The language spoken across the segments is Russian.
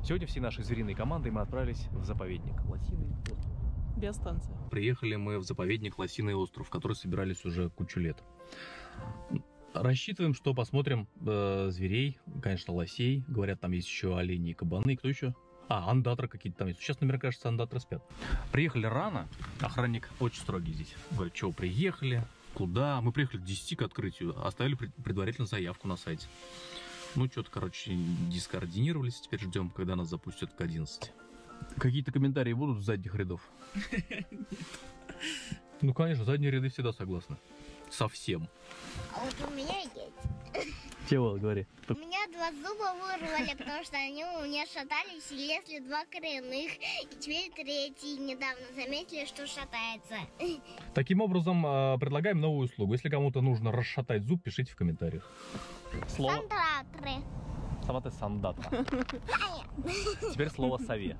Сегодня всей нашей звериной командой мы отправились в заповедник Лосиный остров. Биостанция. Приехали мы в заповедник Лосиный остров, в который собирались уже кучу лет. Рассчитываем, что посмотрим зверей, конечно, лосей. Говорят, там есть еще олени и кабаны. Кто еще? Ондатры какие-то там есть. Сейчас, наверное, кажется, ондатры спят. Приехали рано. Охранник очень строгий здесь. Говорит, что приехали, куда? Мы приехали к 10 к открытию. Оставили предварительно заявку на сайте. Ну, что-то, короче, дискоординировались. Теперь ждем, когда нас запустят к 11. Какие-то комментарии будут с задних рядов? Ну, конечно, задние ряды всегда согласны. Совсем. А вот у меня есть. Чего, говори. У меня 2 зуба вырвали, потому что они у меня шатались и лезли 2 коренных. И теперь 3 недавно заметили, что шатается. Таким образом, предлагаем новую услугу. Если кому-то нужно расшатать зуб, пишите в комментариях. Слово... Сандатры. Сама ты сандатра. Теперь слово сове.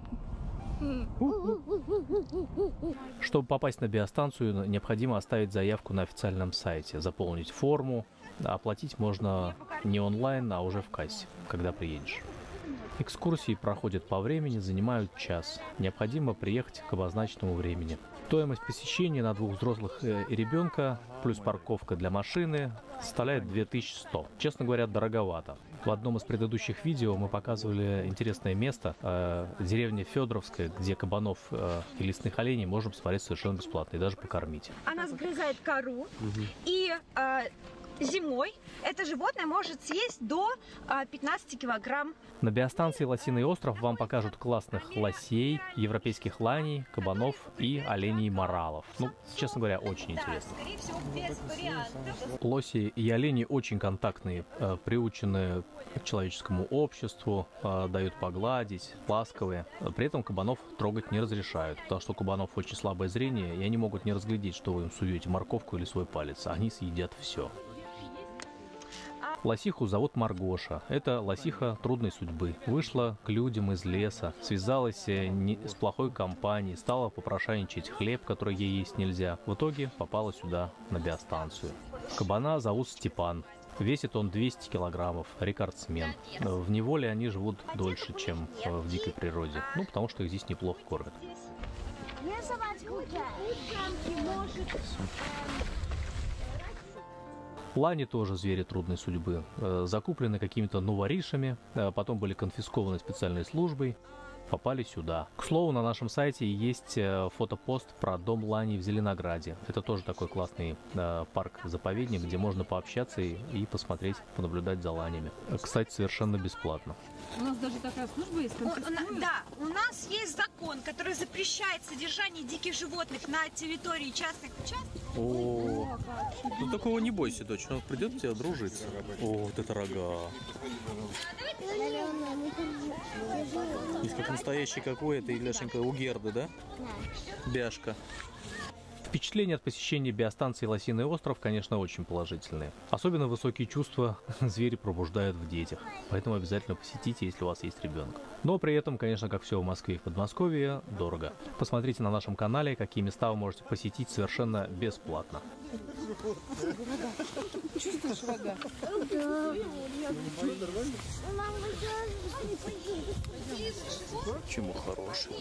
Чтобы попасть на биостанцию, необходимо оставить заявку на официальном сайте, заполнить форму. Оплатить можно не онлайн, а уже в кассе, когда приедешь. Экскурсии проходят по времени, занимают час. Необходимо приехать к обозначенному времени. Стоимость посещения на 2 взрослых и ребенка, плюс парковка для машины, составляет 2100. Честно говоря, дороговато. В одном из предыдущих видео мы показывали интересное место, деревня Федоровская, где кабанов и лесных оленей можно посмотреть совершенно бесплатно и даже покормить. Она сгрызает кору, и зимой это животное может съесть до 15 килограмм. На биостанции Лосиный остров вам покажут классных лосей, европейских ланей, кабанов и оленей моралов. Ну, честно говоря, очень интересно. Скорее всего, без вариантов. Лоси и олени очень контактные, приучены к человеческому обществу, дают погладить, ласковые. При этом кабанов трогать не разрешают, потому что у кабанов очень слабое зрение, и они могут не разглядеть, что вы им суете морковку или свой палец. Они съедят все. Лосиху зовут Маргоша. Это лосиха трудной судьбы. Вышла к людям из леса, связалась с плохой компанией, стала попрошайничать хлеб, который ей есть нельзя. В итоге попала сюда, на биостанцию. Кабана зовут Степан. Весит он 200 килограммов, рекордсмен. В неволе они живут дольше, чем в дикой природе. Ну, потому что их здесь неплохо кормят. Лани тоже звери трудной судьбы. Закуплены какими-то новоришами, потом были конфискованы специальной службой, попали сюда. К слову, на нашем сайте есть фотопост про дом лани в Зеленограде. Это тоже такой классный парк-заповедник, где можно пообщаться и посмотреть, понаблюдать за ланями. Кстати, совершенно бесплатно. У нас даже такая служба есть. Да, у нас есть закон, который запрещает содержание диких животных на территории частных участков. О, ну такого не бойся, дочь, он придет к тебе дружиться. О, вот это рога. Есть как настоящий какой, это Ильяшенька у Герды, да? Бяшка. Впечатления от посещения биостанции Лосиный остров, конечно, очень положительные. Особенно высокие чувства звери пробуждают в детях. Поэтому обязательно посетите, если у вас есть ребенок. Но при этом, конечно, как все в Москве и в Подмосковье, дорого. Посмотрите на нашем канале, какие места вы можете посетить совершенно бесплатно. Чувствуешь рога? Чему хорошего?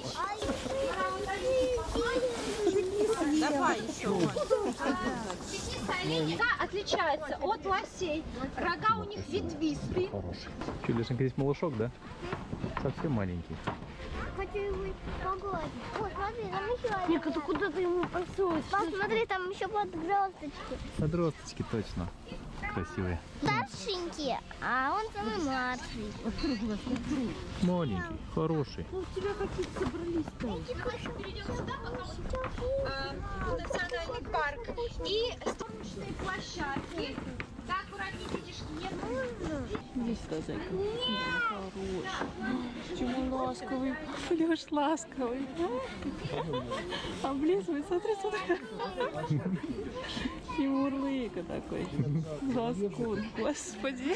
Давай еще. Оленька отличается от лосей. Рога у них ветвистые. Хороший. Че, Лешенька, здесь малышок, да? Совсем маленький. Хочу его погладить. О, смотри, там еще один. Ника, ты куда ты ему посылаешь? Посмотри, там еще подросточки. Подросточки, точно. Красивые. Старшенькие, а он самый младший. Маленький, хороший. Ну, у тебя какие-то собрались-то. Перейдем сюда, потом национальный парк. И солнечные площадки. Да, аккуратнее, детишки, нет. Здесь сказать. Хороший. Чему ласковый? Леш ласковый. Облизывай, смотри, смотри. И мурлыка такой. Заскун, господи.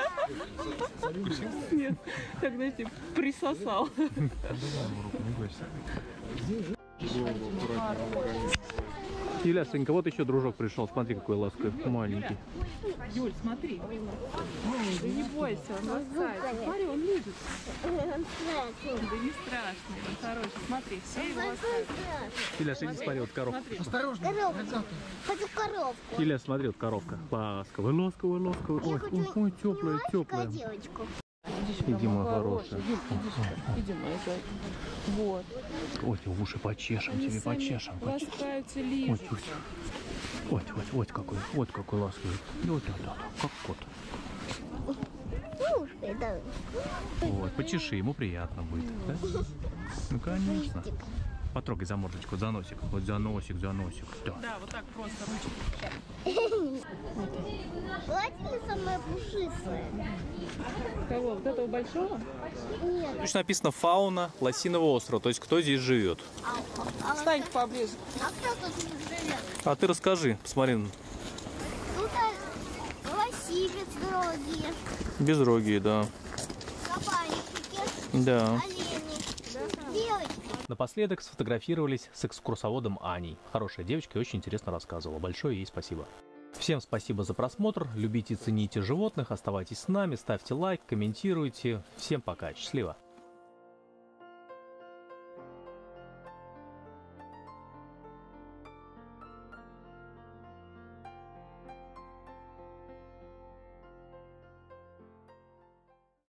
Нет, так, знаете, присосал. Иляшенька, вот еще дружок пришел. Смотри, какой ласковый, маленький. Юль, смотри. Да не бойся, он ласкается. Смотри, он лежит. Да не страшный, он хороший. Смотри, все его ласкают. Иляш, иди смотри, вот коровка. Осторожно. Хочу коровку. Иляш, смотри, вот коровка. Ласковая, ласковая, ласковая. Ой, ой, теплая, теплая. Девочку. Иди, моя хорошая. Юль, иди, моя зайка. Вот. Ой, в уши почешем, тебе почешем. Ласкаются, Ой, лижут. ой, ой, вот какой ласковый. Вот, как кот. Ушки, да. Вот, почеши, ему приятно будет. Да? Ну, конечно. Потрогай за мордочку, за носик. Вот за носик, за носик. Да. Да, вот так просто ручки. Платье самое пушистое. Кого? Вот этого большого? Нет. Точно написано фауна Лосиного острова, то есть кто здесь живет. Встань поближе. А кто тут живет? А ты расскажи, посмотри. Тут лосивец другие, Безрогие, да. кабанчики, Да. олени, девочки. Напоследок сфотографировались с экскурсоводом Аней. Хорошая девочка и очень интересно рассказывала. Большое ей спасибо. Всем спасибо за просмотр. Любите и цените животных. Оставайтесь с нами, ставьте лайк, комментируйте. Всем пока. Счастливо.